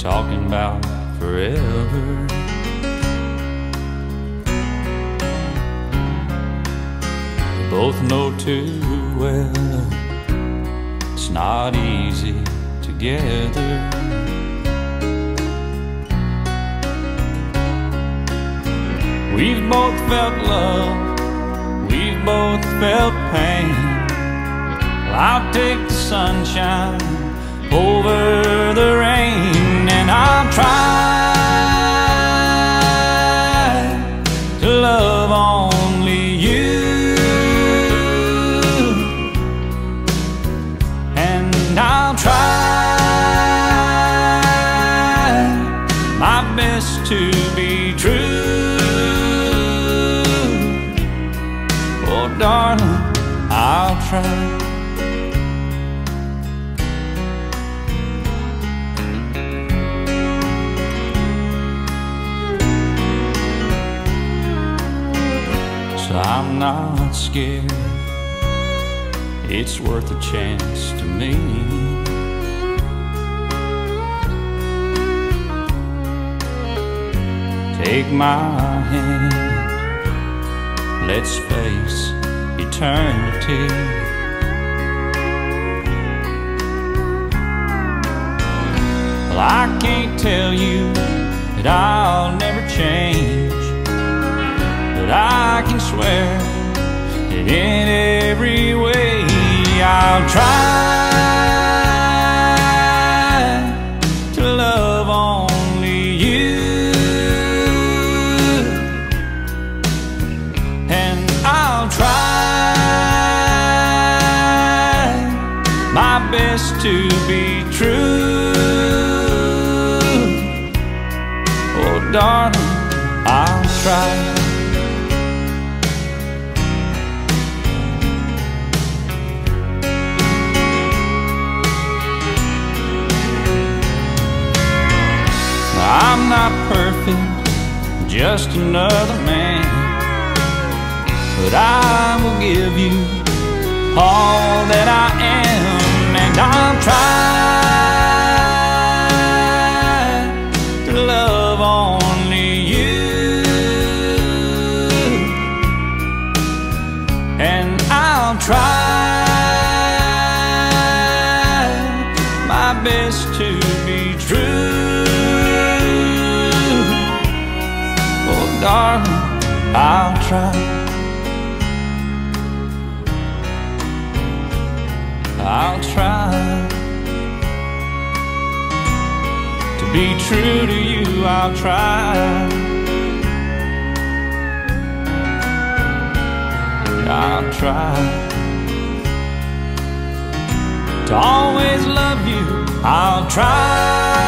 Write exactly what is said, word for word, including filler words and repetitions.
talking about forever. We both know too well it's not easy together. We've both felt love, we've both felt pain. Well, I'll take the sunshine over the rain, and I'll try to love only you, and I'll try my best to be true. Oh, darling, I'll try. So I'm not scared, it's worth a chance to me. Take my hand, let's face eternity. Well, I can't tell you that I'll never change, but I can swear that in every way I'll try to love only you, and I'll try my best to be true. Oh, darling, I'll try. I'm not perfect, just another man, but I will give you all that I am, and I'll try to love only you, and I'll try my best to be true. Darling, I'll try. I'll try to be true to you. I'll try. I'll try to always love you. I'll try.